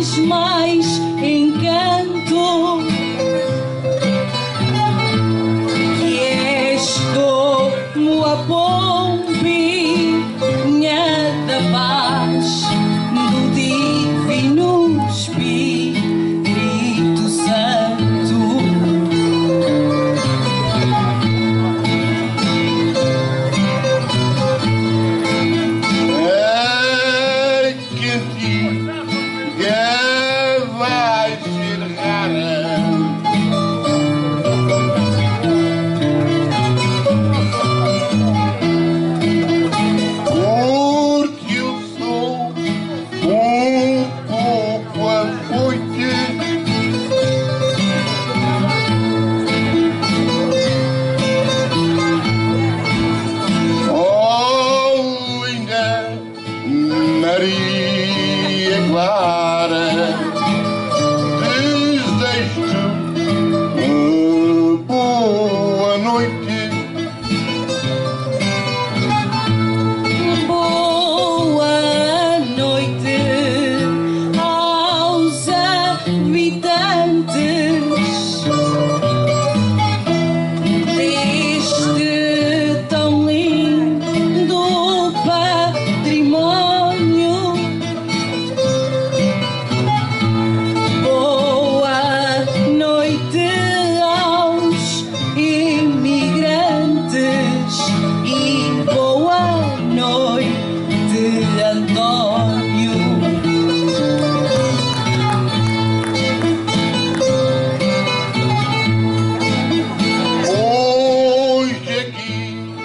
traz mais encanto, que és como a pombinha da paz do Divino Espírito Santo. Vai ser rara, porque eu sou pouco afoite, oh linda Maria Clara. Boa noite. Boa noite aos habitantes deste tão lindo património. Boa noite aos imigrantes e boa noite, António. Hoje aqui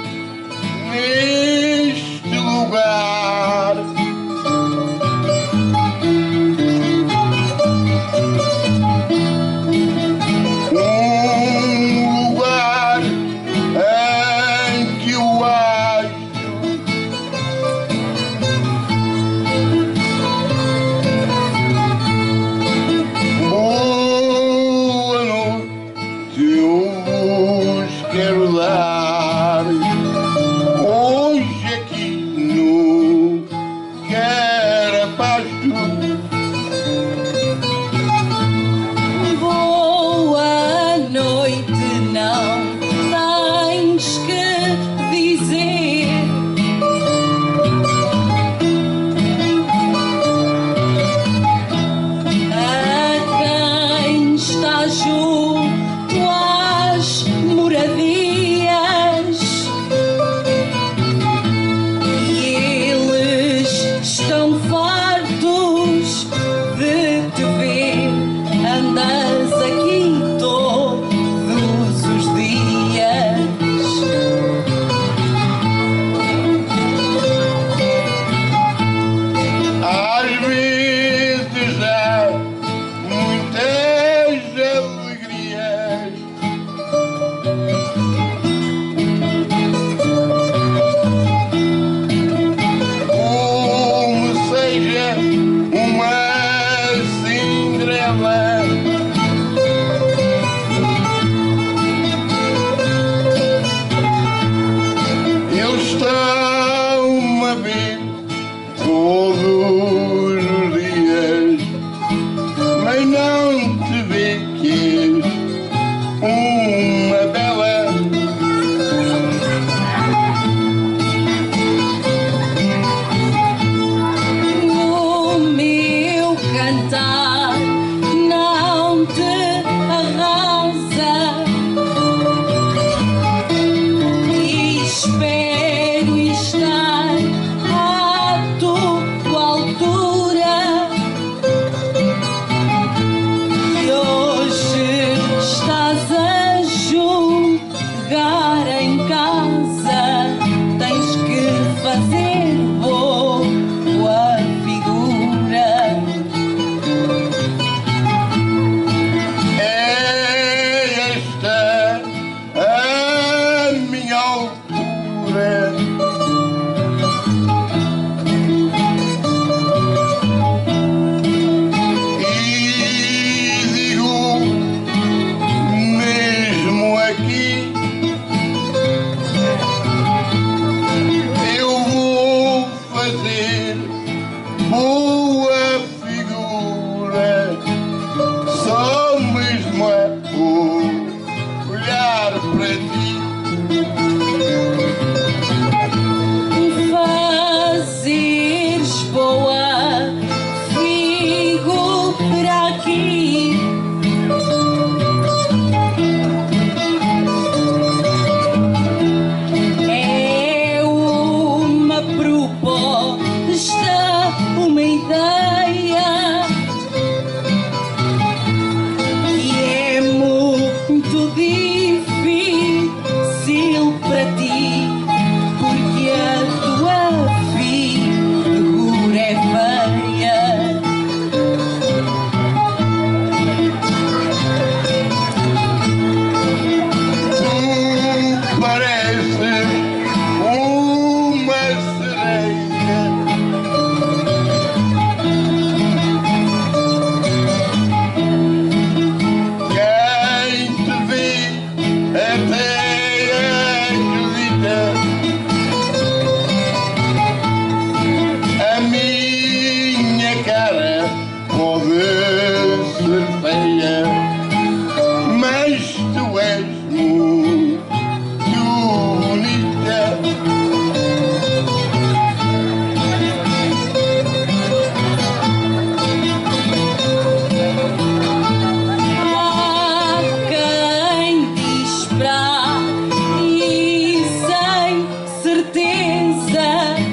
neste lugar lugar em que eu acho boa noite, eu vos quero dar hoje aqui no Carapacho. Boa noite, não tens que dizer. A quem está junto às moradias, e eles estão fartos de te ver. Andas aqui todos os dias. Às vezes há muitas alegrias, como seja uma Cinderela. Eu estou a ver todos os dias, mas não te vê que és uma bela. No meu cantar não te arrasa, e espero estar à tua altura. E hoje estás a para aqui. É uma proposta, uma ideia que é muito difícil para ti, porque a tua figura é feia. Tu pareces uma sereia. Quem te vê até acredita. A minha cara pode ser feia, mas tu és muito bonita. Há quem diz para e sem certeza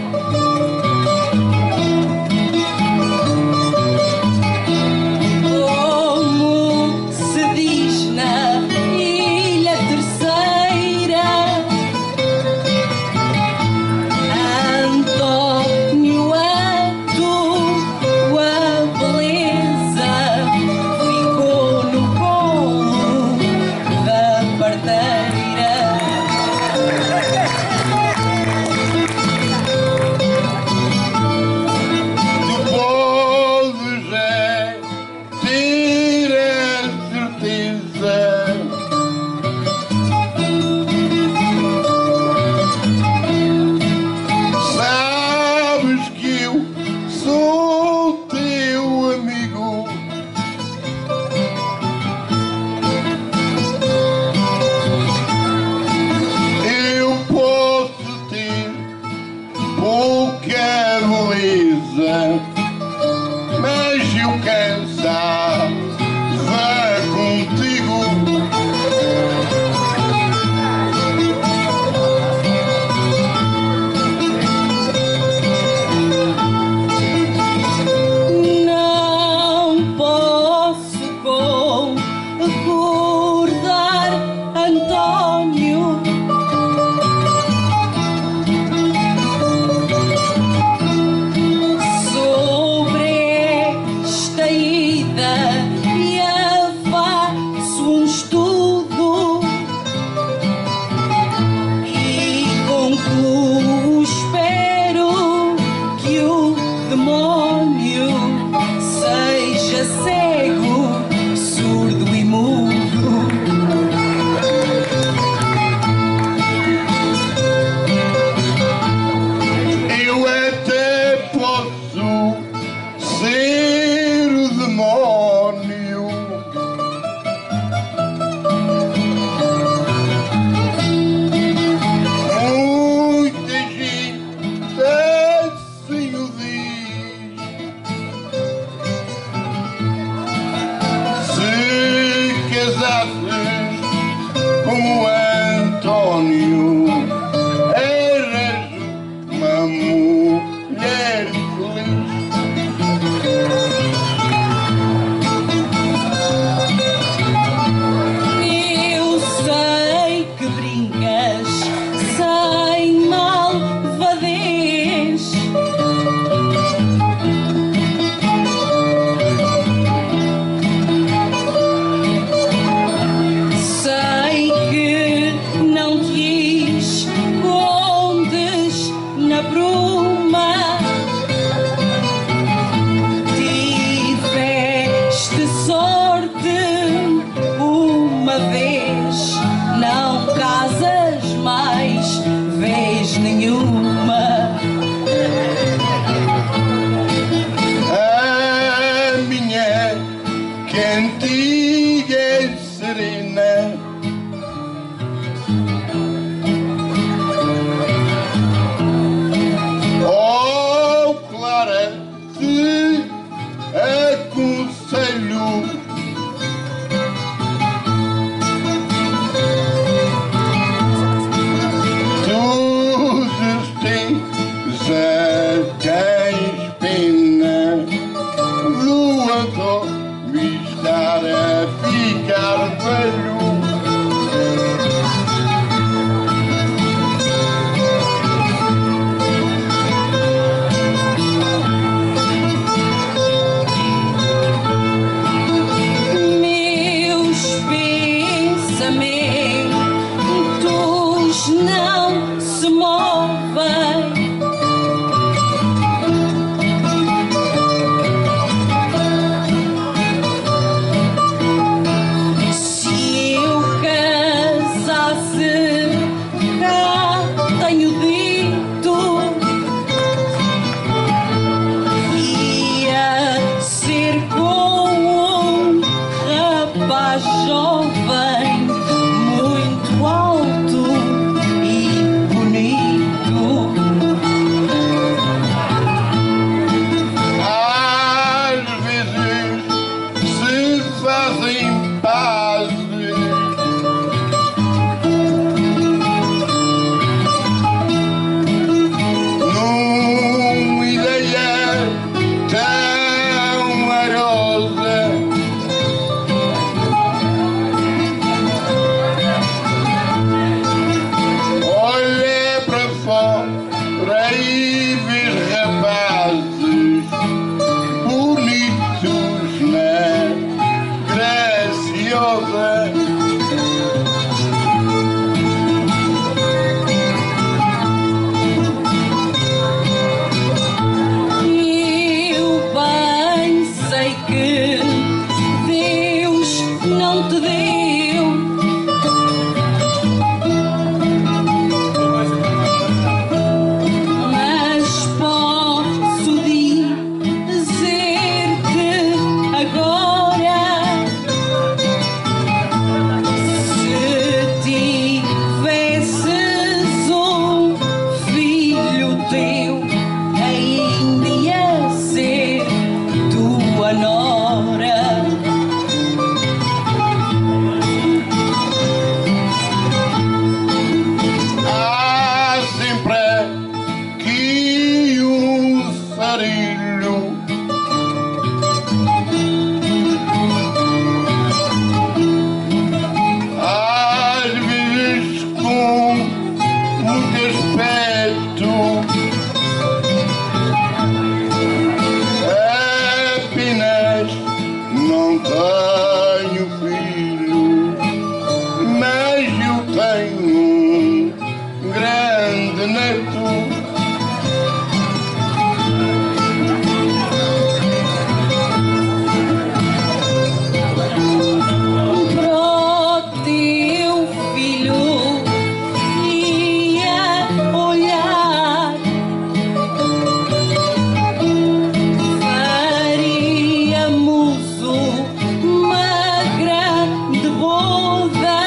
como se diz na Ilha Terceira. António, a tua beleza ficou no colo da parteira. Tu podes ter a certeza. Sabes que eu sou teu amigo. Eu posso ter pouca beleza, mas eu cansava contigo. Não posso concordar, António. Sobre esta ida eu faço um estudo e concluo, espero que o demónio seja cego, surdo e mudo. Eu até posso ser o demónio. Muita gente assim o diz. Se casasses com o António, eras uma mulher feliz. Eu sei que brincas sem malvadez. Sei que não te escondes na bruma. Tiveste sorte uma vez, não casas mais vez nenhuma. A minha cantiga serena Clara te aconselho. conselho. Tu tens a quem pena do autor me estar a ficar velho. Não se movem. Se eu casasse, cá tenho dito, ia ser com um rapaz jovem, muito alto e bonito. Às vezes se fazem pazes numa ideia tão arosa. Olha para fora e vês rapazes bonitos na graciosa. Eu bem sei que Deus não te deu, mas posso dizer-te agora, se tivesses um filho teu, ainda ia ser tua nora. Há sempre aqui um sarilho às vezes com muito aspecto, apenas não tenho filho, mas eu tenho um grande neto. Para o teu filho ia olhar, faríamos uma grande boda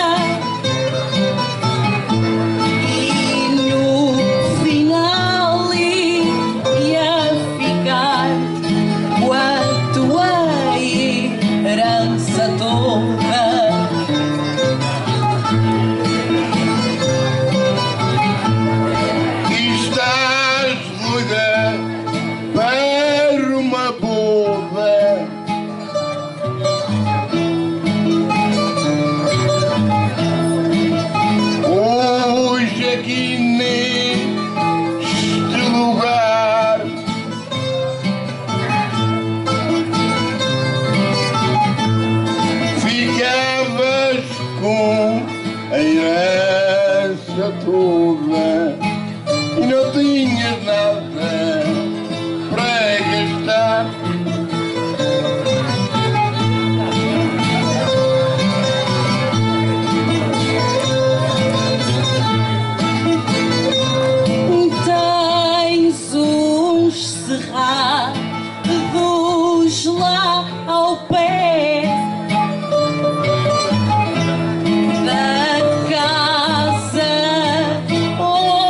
e no final ia ficar com a tua herança toda. E estás doida para uma boda. Hoje aqui neste lugar ficavas com a herança toda e não tinhas nada para gastar. Tens uns cerrados lá ao pé da casa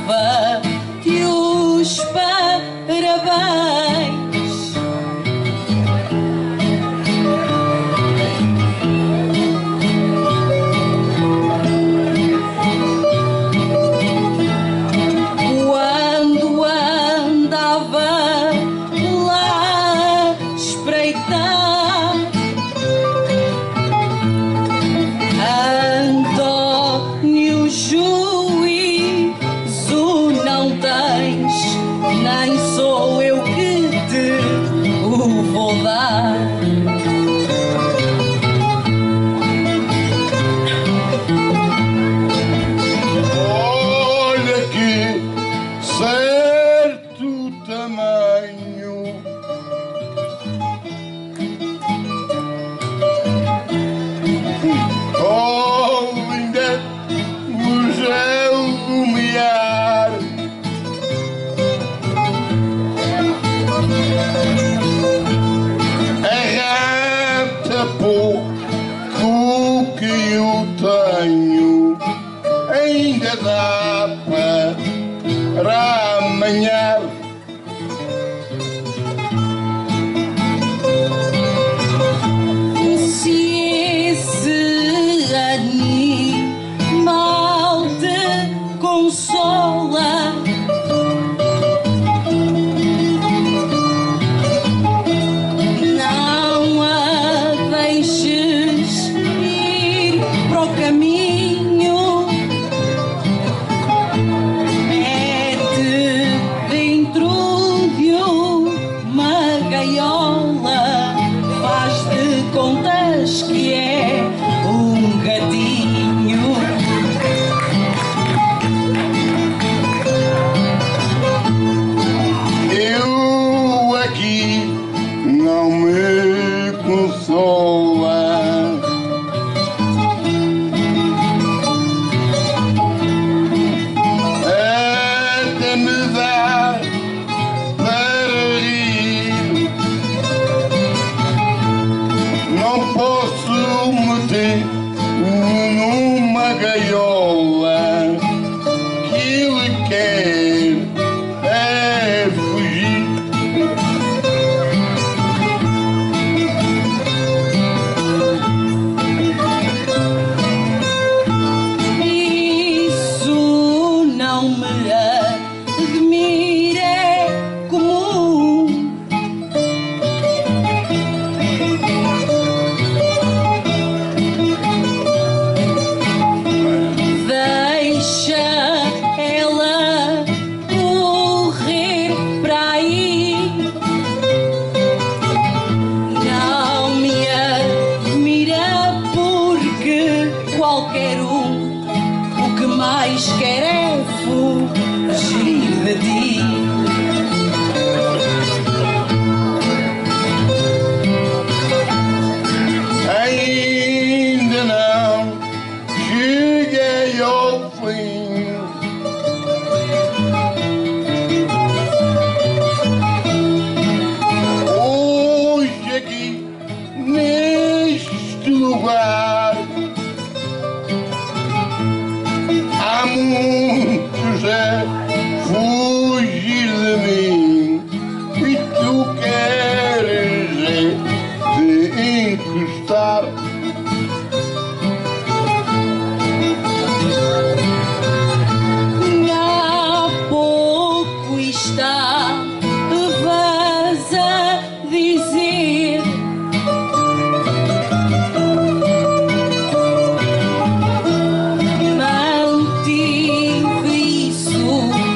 dava-te os parabéns. Quando andava lá a espreitar, António, juízo não tens, nem sou eu que te o vou dar. Olha que certo tamanho, oh, linda museu lumiar, arrata pouco que eu tenho, ainda dá para amanhã. Se esse animal te consola, não a deixes ir para o caminho. Mete dentro de uma gaiola, faz de contas que é um gatinho. Eu aqui não me consola. Até me dá para rir. Não posso meter numa gaiola, que ele quer é fugir. Isso não me admira, é comum. Deixa ela correr para aí. Não me admira, porque qualquer o que mais quer é fugir de ti. Ainda não cheguei ao fim. Hoje aqui neste lugar há muitos a fugir de mim, e tu queres é te encostar. Há pouco estavas a dizer mantive isso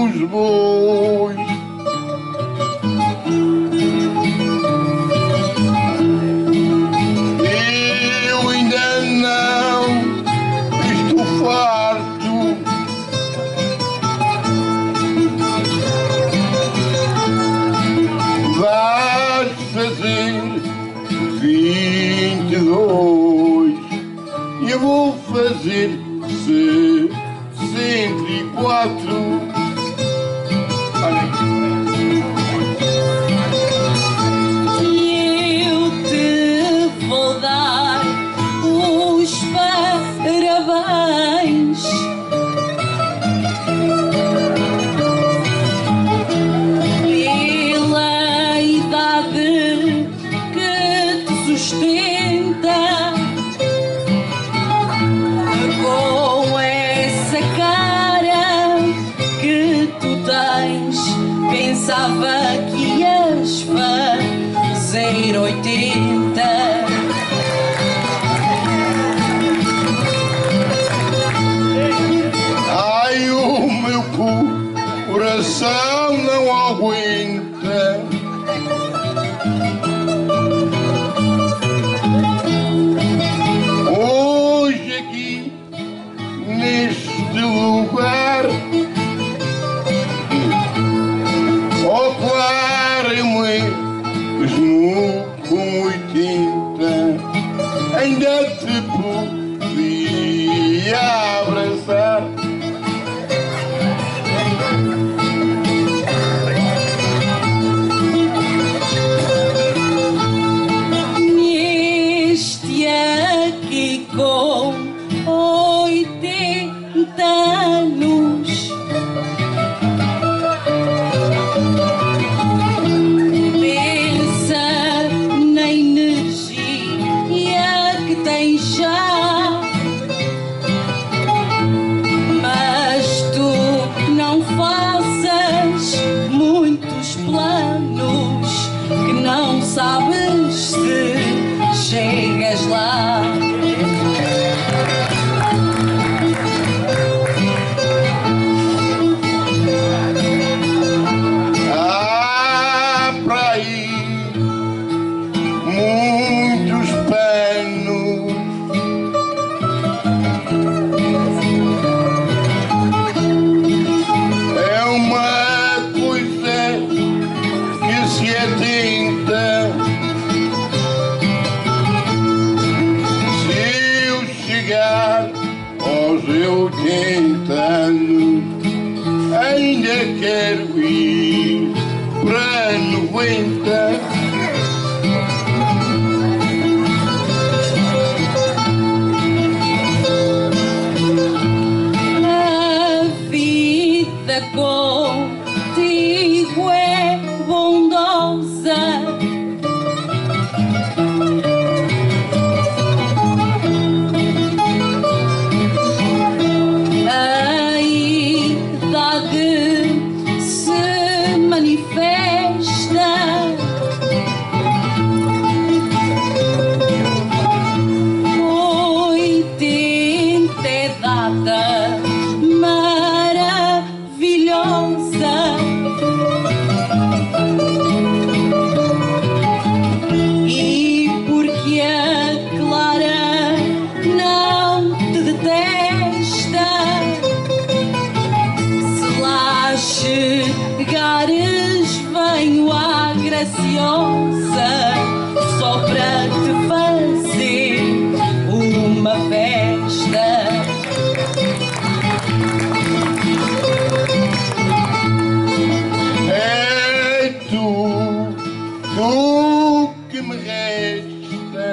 dos bois. Eu ainda não estou farto vais fazer 22 e eu vou fazer 64. E eu te vou dar os parabéns pela idade que te sustenta. Com essa cara que tu tens, pensava que ias fazer 80. Ai, o meu coração não aguenta. Hoje aqui neste lugar, oh claro, mesmo com 80 ainda te podia abraçar. Este aqui com 80 anos pensa na energia que tem já, mas tu não faças muitos planos que não sabes se chegas lá. Há para aí muitos panos é uma coisa que se atenta. Se eu chegar aos 80 anos ainda quero ir para 90. A vida contigo é bondosa, a idade se manifesta. Oitenta é data maravilhosa. E porque a Clara não te detesta, se lá chegares venho à Graciosa só para te fazer uma festa. É tu que me resta.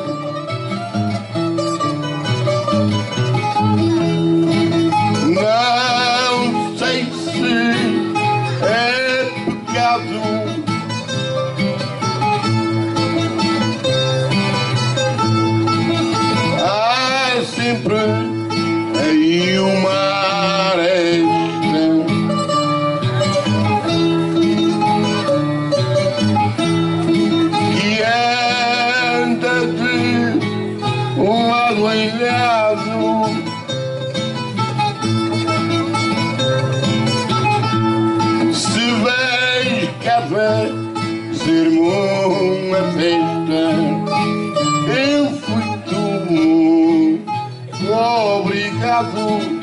Não sei se é pecado sempre aí uma aresta que anda de um lado ilhado. obrigado.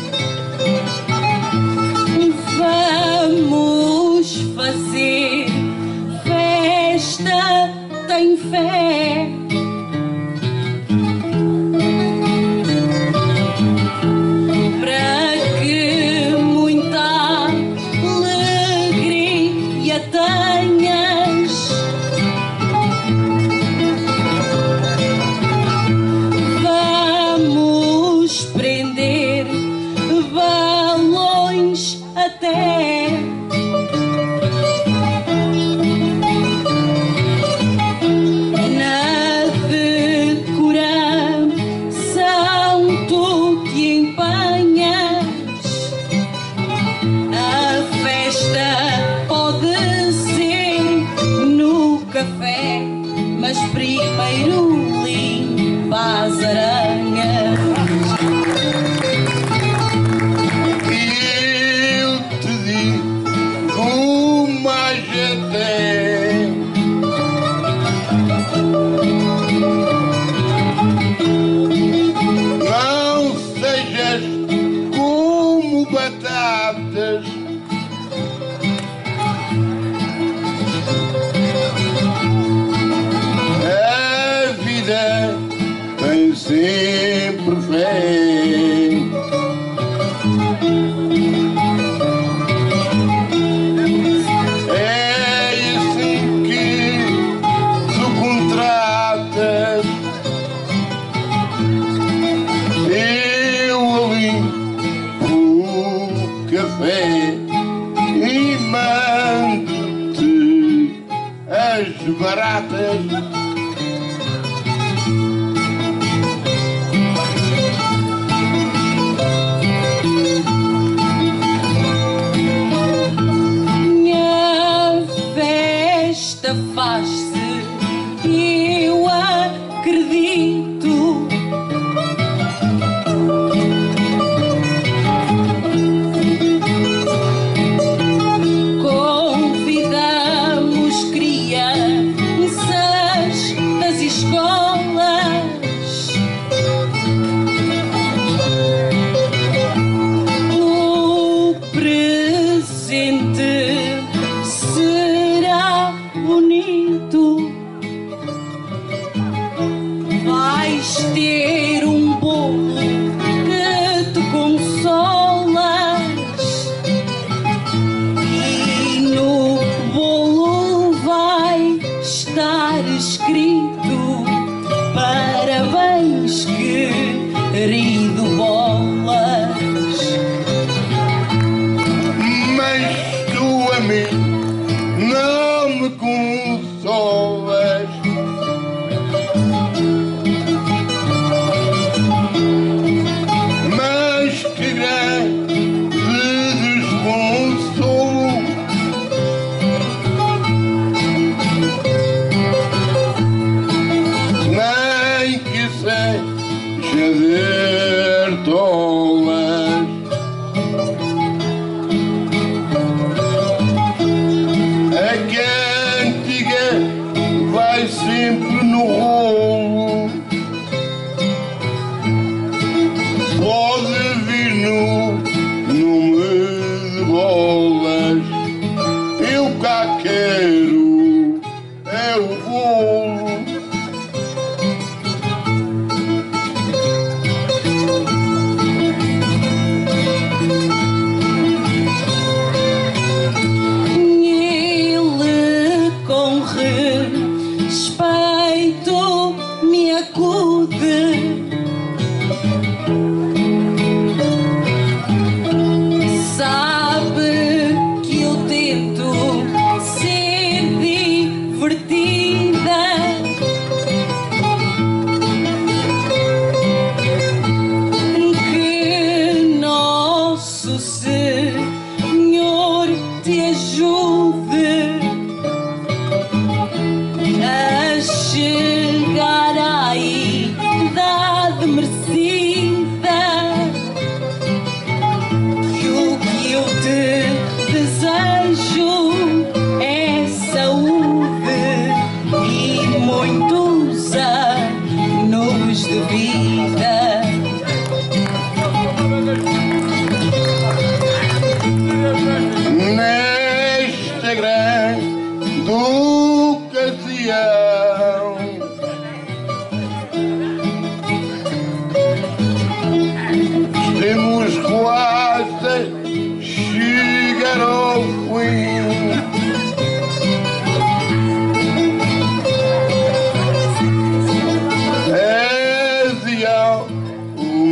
Vamos fazer festa, tem fé. Para que muita alegria tenhas. Vamos prender balões até na decoração tu te empenhas. A festa pode ser no café, mas primeiro limpa as aranhas. Eu te digo mais até. Não sejas como batatas. A vida tem sempre fé. É assim que tu contratas. Eu limpo o café e mando-te as baratas. Minha festa faz-se, eu acredito. Convidamos crianças das escolas. O presente será bonito. Vais ter um bolo que te consolas. E no bolo vai estar escrito: parabéns, querido Bolas. Mas tu a mim não me consolas. Mas que grande desconsolo. Nem que seja de tolas. A cantiga vai sempre no rolo. Pode vir no nome de bolas. Eu cá quero é o bolo.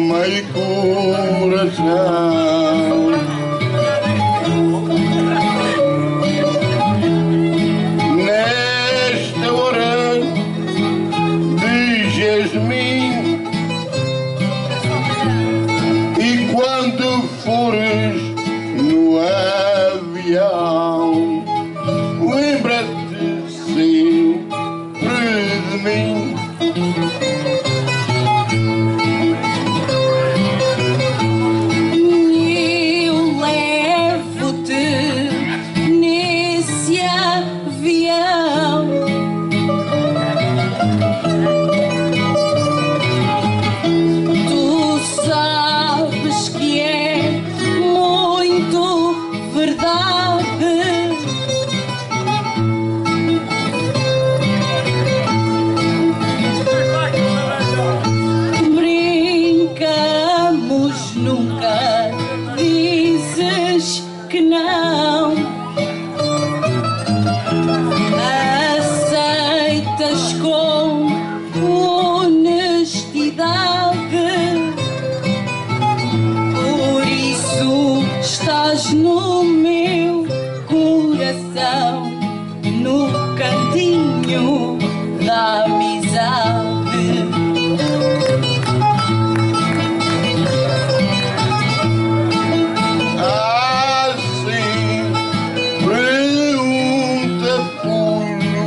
meio coração. Nesta hora de jasmim, e quando fores no avião, lembra-te sempre de mim. Eu levo-te nesse avião. Tu sabes que é muito verdade. Brincamos, nunca dizes que não. Aceitas com honestidade. Por isso estás no meu coração, no cantinho da amizade. Assim, pergunta pulo,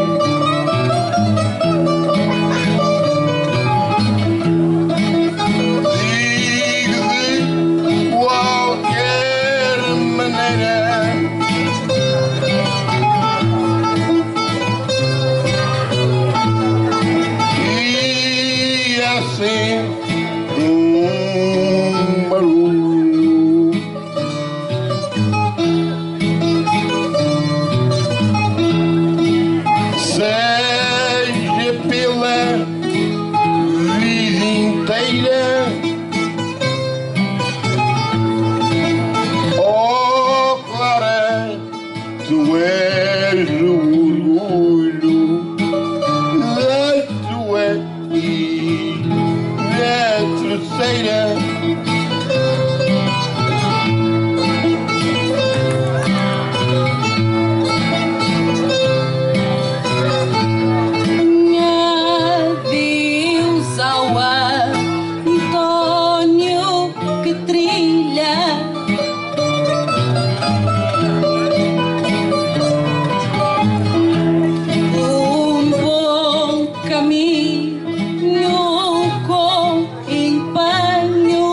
digo de qualquer maneira. E assim, barulho. Seja pela vida inteira, oh Clara, tu és o orgulho da tua e da terceira. Adeus ao Antônio que trilha um bom caminho com empenho.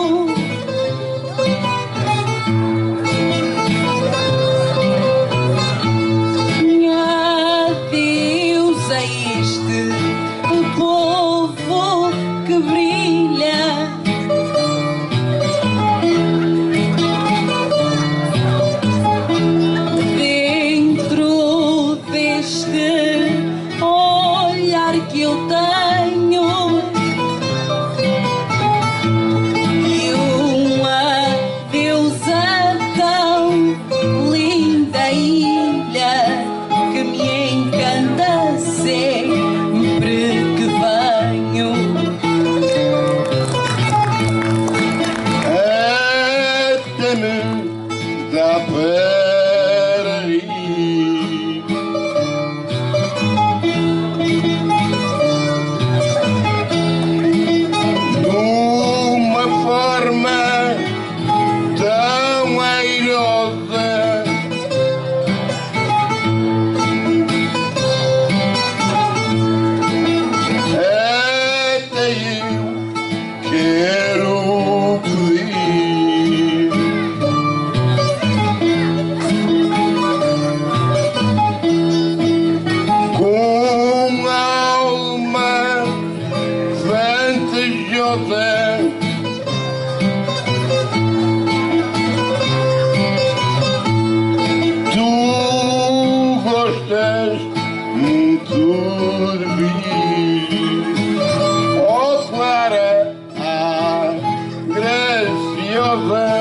Adeus a este povo que brilha. Dentro deste olhar que eu tenho, e uma deusa tão linda ilha que me encanta sempre que venho. Até me dá para rir. Numa forma tão airosa, até eu quero pedir. Com alma fantasiosa, tu gostas muito de mim, oh Clara, graciosa.